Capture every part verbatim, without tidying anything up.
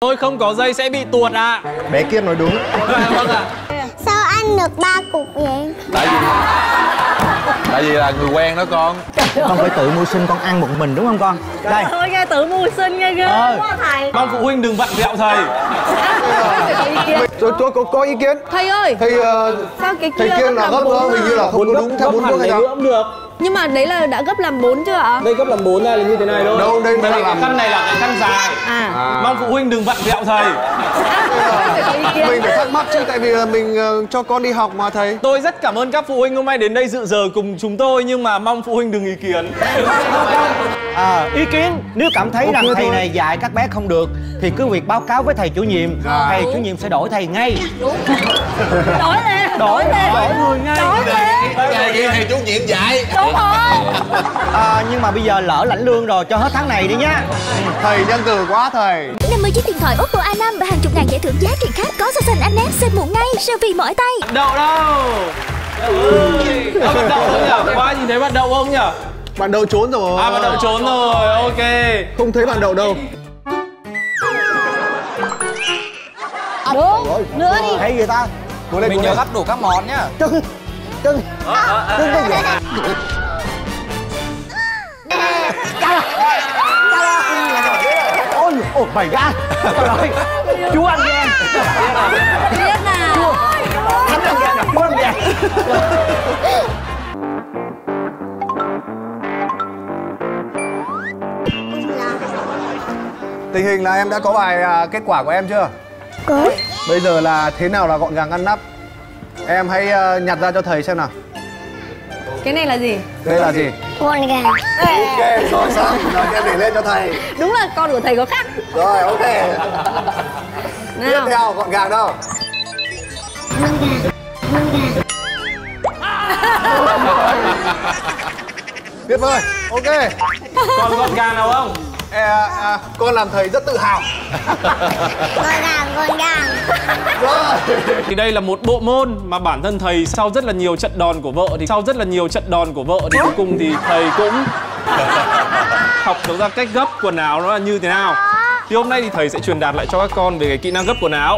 Tôi không có dây sẽ bị tuột ạ. À. Bé Kiên nói đúng. Vâng ạ. Sao ăn được ba cục vậy? Tại vì Tại vì là người quen đó con. Con phải tự mưu sinh, con ăn một mình đúng không con? Đây. Thôi nghe tự mưu sinh nghe ghê ờ. quá thầy. Mong phụ huynh đừng vặn vẹo thầy. Tôi tôi có, có ý kiến. Thầy ơi. Thầy uh, sao cái thầy Kiên là gấp nữa, hình như là không có đúng theo bốn bước hay sao? Cũng được. Nhưng mà đấy là đã gấp làm bốn chưa ạ? Đây gấp làm bốn đây là như thế này thôi. Đâu đây, đây là làm căn này là cái căn dài. À. À. Mong phụ huynh đừng vặn vẹo thầy. Mình phải thắc mắc chứ, tại vì mình uh, cho con đi học mà thầy. Tôi rất cảm ơn các phụ huynh hôm nay đến đây dự giờ cùng chúng tôi, nhưng mà mong phụ huynh đừng ý kiến. À, ý kiến nếu cảm thấy okay, rằng thầy thôi. này dạy các bé không được thì cứ việc báo cáo với thầy chủ nhiệm. À. Thầy chủ nhiệm sẽ đổi thầy ngay. Đổi lên. Đổi lên. Đổi người ngay. Đổi lên. Thầy thầy chủ nhiệm dạy. Đúng rồi. À, nhưng mà bây giờ lỡ lãnh lương rồi, cho hết tháng này đi nhá. Thầy nhân từ quá thầy. năm mươi chiếc điện thoại Oppo A năm và hàng chục ngàn giải thưởng giá trị khác có so sánh anh em xem muộn ngay, selfie mỏi tay. Đậu đâu? Đậu ơi. À, bạn đậu không nhỉ? Ba nhìn thấy bạn đậu không nhỉ? Bạn đậu trốn rồi. À, bạn đậu trốn rồi, ok. Không thấy bạn đậu đâu. Đúng. Nữa đi. Hay gì ta? Mình nhớ gấp đủ các món nhá. Trưng. Trưng. Trưng cái gì? Ôi, ôi mày ra. Trời ơi. Chú ăn gan. Biết nào. Chú ăn gan. Chú ăn gan. Tình hình là em đã có bài à, kết quả của em chưa? Có. Bây giờ là thế nào là gọn gàng ngăn nắp. Em hãy uh, nhặt ra cho thầy xem nào. Cái này là gì? Đây là gì? Con gà. Ok, rồi xong, rồi em để lên cho thầy. Đúng là con của thầy có khác. Rồi, ok. Tiếp Nào. theo, gọn gàng đâu? Con gà. Con gà. Tuyệt vời, ok. Còn gọn gàng nào không? À, à, con làm thầy rất tự hào. Con gà, con gà. Rồi. Thì đây là một bộ môn mà bản thân thầy sau rất là nhiều trận đòn của vợ thì sau rất là nhiều trận đòn của vợ thì cuối cùng thì thầy cũng học được ra cách gấp quần áo nó là như thế nào. Thì hôm nay thì thầy sẽ truyền đạt lại cho các con về cái kỹ năng gấp quần áo.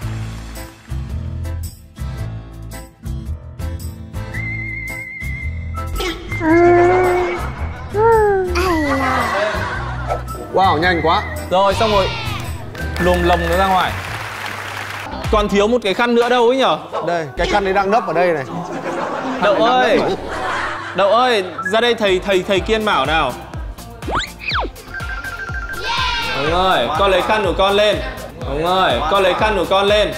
Wow, nhanh quá. Rồi xong rồi lùm lồng nó ra ngoài. Còn thiếu một cái khăn nữa đâu ấy nhở? Đây, cái khăn đấy đang nấp ở đây này. Đậu ơi, Đậu ơi, ra đây thầy thầy thầy Kiên bảo nào. Đúng rồi, con lấy khăn của con lên. Đúng rồi, con lấy khăn của con lên.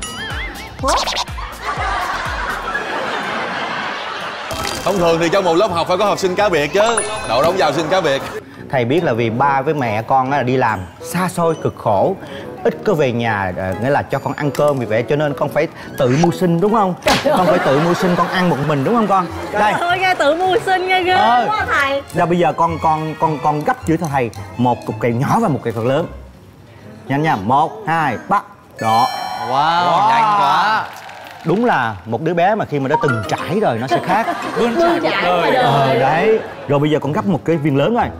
Thông thường thì trong một lớp học phải có học sinh cá biệt chứ. Đậu đóng vào sinh cá biệt. Thầy biết là vì ba với mẹ con là đi làm xa xôi cực khổ, ít có về nhà, nghĩa là cho con ăn cơm, vì vậy cho nên con phải tự mưu sinh đúng không? Con phải tự mưu sinh, con ăn một mình đúng không con? Đây. Thôi nghe tự mưu sinh nghe ghê ờ. quá thầy. Rồi bây giờ con con con con gấp chữ cho thầy một cục kẹo nhỏ và một kẹo thật lớn. Nhanh nha, một, hai, bắt. Đó. Wow, wow, nhanh quá. Đúng là một đứa bé mà khi mà đã từng trải rồi nó sẽ khác. Bươn trải ngoài đời. Ờ, đấy. Rồi bây giờ con gấp một cái viên lớn rồi.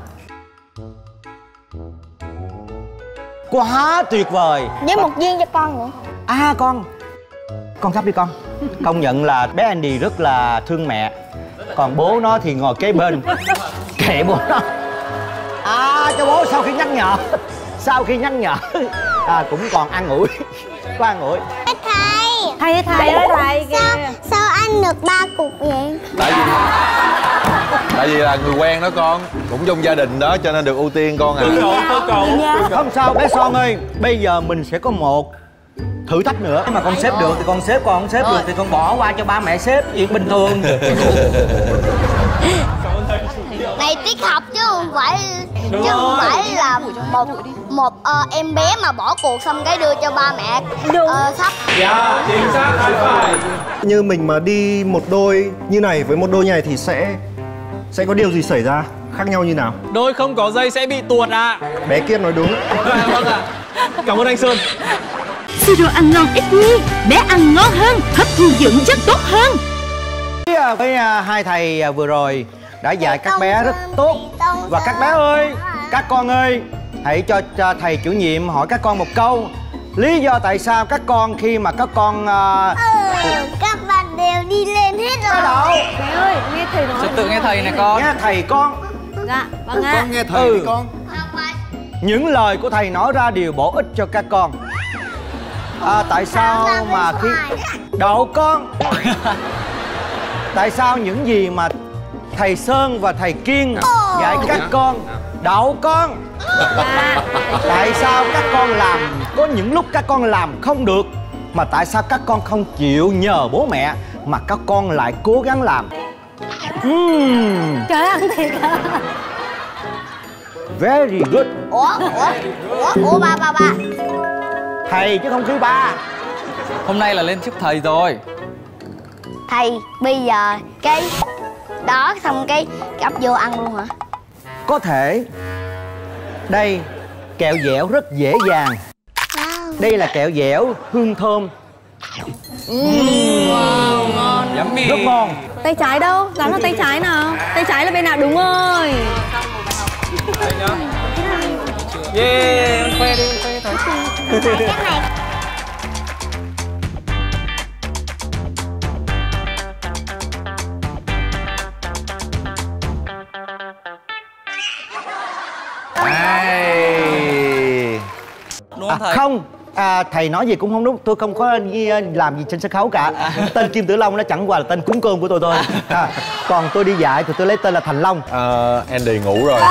Quá tuyệt vời. Với một viên cho con nữa. À con, con gấp đi con. Công nhận là bé Andy rất là thương mẹ. Còn bố nó thì ngồi kế bên. Kệ bố nó. À cho bố sau khi nhắc nhở. Sau khi nhắc nhở à, cũng còn an ủi. Có an ủi. Thầy. Thầy thầy ơi thầy kìa. Sao, sao ăn được ba cục vậy? Tại vì Tại vì là người quen đó con. Cũng trong gia đình đó cho nên được ưu tiên con à. Cơ cậu, cơ cậu. Không sao bé Son ơi. Bây giờ mình sẽ có một thử thách nữa. Nếu mà con xếp được thì con xếp, con không xếp được thì con bỏ qua cho ba mẹ xếp. Chuyện bình thường. Này tiết học chứ không phải Đúng chứ không rồi. phải là một một uh, em bé mà bỏ cuộc xong cái đưa cho ba mẹ uh, sắp. Dạ, chính xác, phải phải. Như mình mà đi một đôi như này với một đôi như này thì sẽ sẽ có điều gì xảy ra? Khác nhau như nào? Đôi không có dây sẽ bị tuột ạ. À. Bé Kiên nói đúng. Vâng ạ. Cảm ơn anh Sơn. Siro ăn ngon ít nhi, bé ăn ngon hơn, hấp thu dưỡng chất tốt hơn. Với hai thầy vừa rồi đã dạy các bé rất tốt. Và các bé ơi, các con ơi, hãy cho, cho thầy chủ nhiệm hỏi các con một câu. Lý do tại sao các con khi mà các con uh... ừ, các bạn đều đi lên hết rồi. Đâu? Thầy ơi, nghe thầy nói. Trật tự nghe thầy này con. Nghe thầy con. Dạ, vâng ạ. Con nghe thầy Ừ. đi con. Những lời của thầy nói ra đều bổ ích cho các con. À, tại sao mà khi đậu con tại sao những gì mà thầy Sơn và thầy Kiên dạy các con đậu con, tại sao các con làm có những lúc các con làm không được, mà tại sao các con không chịu nhờ bố mẹ mà các con lại cố gắng làm? uhm. Trời ăn thiệt à. Very good. Ủa, ủa, ủa, ủa ba, ba, ba. Thầy chứ không khí ba. Hôm nay là lên trước thầy rồi. Thầy, bây giờ cái đó xong cái gắp vô ăn luôn hả? Có thể. Đây, kẹo dẻo rất dễ dàng. Đây là kẹo dẻo hương thơm. Wow, ngon. Yummy. Rất ngon. Tay trái đâu? Dám là tay trái nào? Tay trái là bên nào? Đúng rồi. Yeah, ăn khoe đi, ăn khoe thầy. Cái này. Đúng À, không thầy? không, à, thầy nói gì cũng không đúng. Tôi không có làm gì trên sân khấu cả. Tên Kim Tử Long nó chẳng qua là tên cúng cơm của tôi thôi. À, còn tôi đi dạy thì tôi lấy tên là Thành Long. Ờ, Andy ngủ rồi.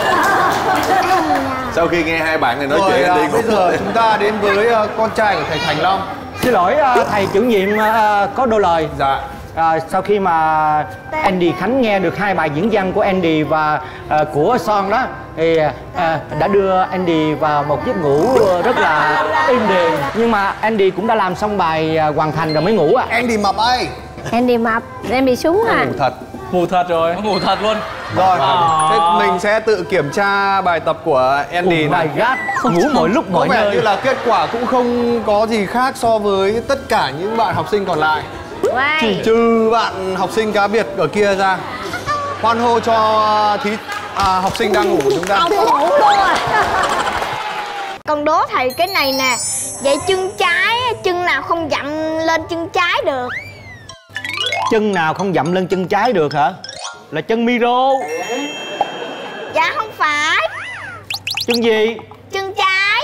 Sau khi nghe hai bạn này nói Rồi, chuyện, à, Andy bây ngủ. giờ chúng ta đến với uh, con trai của thầy Thành Long. Xin lỗi à, thầy chủ nhiệm à, có đôi lời. Dạ. À, sau khi mà Andy Khánh nghe được hai bài diễn văn của Andy và à, của Son đó thì à, đã đưa Andy vào một giấc ngủ rất là êm đềm. Nhưng mà Andy cũng đã làm xong bài à, hoàn thành rồi mới ngủ à. Andy mập ơi. Em đi mập, em bị súng à? Ngủ thật. Ngủ thật rồi. Ngủ thật luôn. Rồi, thế mình sẽ tự kiểm tra bài tập của Andy Oh này. my god, ngủ mọi lúc Có mọi vẻ nơi. như là kết quả cũng không có gì khác so với tất cả những bạn học sinh còn lại. Wow. Trừ bạn học sinh cá biệt ở kia ra. Hoan hô cho thí à, học sinh đang ngủ của chúng ta. Ông ngủ luôn à. Con đố thầy cái này nè. Vậy chân trái, chân nào không dặm lên chân trái được? Chân nào không dậm lên chân trái được hả? Là chân micro. Dạ không phải. Chân gì? Chân trái.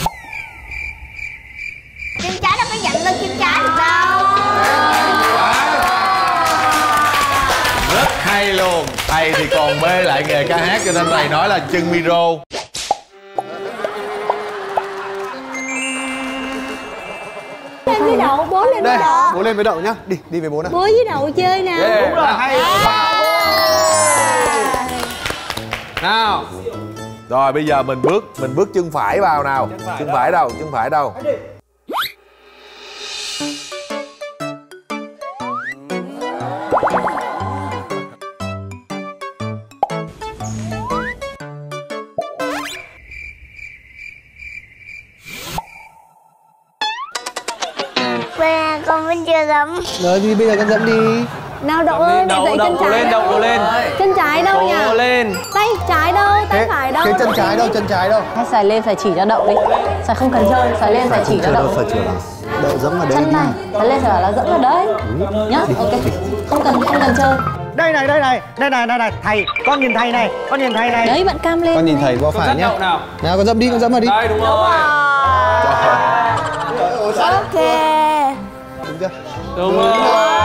Chân trái đâu có dặm lên chân trái được đâu. Rất hay luôn. Thầy thì còn mê lại nghề ca hát cho nên thầy nói là chân micro. Lên với đậu, bố lên Đây, với đậu. bố lên với đậu nhá. Đi, đi với bố nào. Bố với đậu chơi nè. Yeah. Đúng rồi, hay. Nào. Rồi bây giờ mình bước mình bước chân phải vào nào. Chân phải Chân đâu? phải đâu? Chân phải đâu? Bây con vẫn chưa dám. Rồi thì bây giờ con dẫn đi. Nào đậu ơi, mẹ Đậu, dậy chân đậu trái lên, đâu? đậu lên. Chân trái đâu nhỉ? Cố lên. Tay trái đâu, tay Thế, phải đâu? thế chân trái đâu, chân trái đâu? Hay xài lên xài chỉ cho đậu đi. Xài không cần chơi, xài lên xài chỉ cho đậu. phải chưa nào. Đậu dẫm vào đấy Chân đi. này, xài lên xài bảo là dẫn vào đấy. Nhá, ok. Không cần không cần chơi. Đây này, đây này, đây này, đây này. Thầy, con nhìn thầy này, con nhìn thầy này. Đấy bạn cam lên. Con nhìn thầy qua Con phải dắt nhá. đậu nào. Nào con dẫm đi, con dẫm vào đi. Đây đúng rồi. Ok. Đúng chưa? Đúng rồi.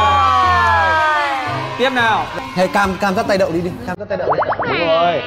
Tiếp nào. Hay cam cam dắt tay đậu đi đi. Cam dắt tay đậu đi. Đúng rồi.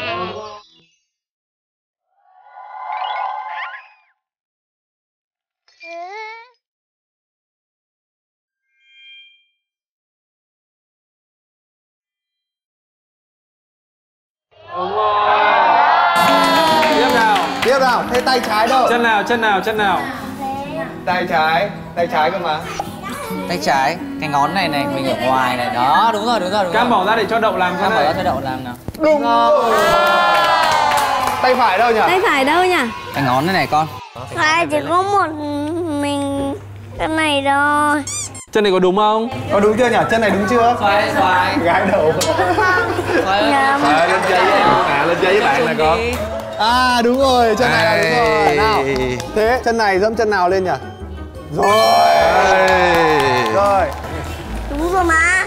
Đúng rồi. Tiếp nào. Tiếp nào, thế tay trái đâu? Chân nào, chân nào, chân nào. Tay trái, tay trái cơ mà. Tay trái, cái ngón này này, mình ở ngoài này. Đó, đúng rồi, đúng rồi, đúng Cam rồi. bỏ ra để cho đậu làm cho Cam bỏ ra này. cho đậu làm nào. Đúng rồi. Tay phải đâu nhỉ? Tay phải đâu nhỉ? Cái ngón này này con. Hai chỉ có một mình cái này thôi. Chân này có đúng không? Có đúng chưa nhỉ? Chân này đúng chưa? Xoay, xoay. Gái đầu. Xoay ơi. Nhầm. Rồi lên chơi với em nè, lên chơi với bạn nè con. À đúng rồi, chân này là đúng rồi. Nào. Thế chân này dẫm chân nào lên nhỉ? Rồi. Rồi. Đúng rồi mà.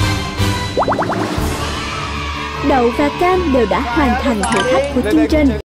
Đậu và Cam đều đã hoàn thành thử thách của chương trình.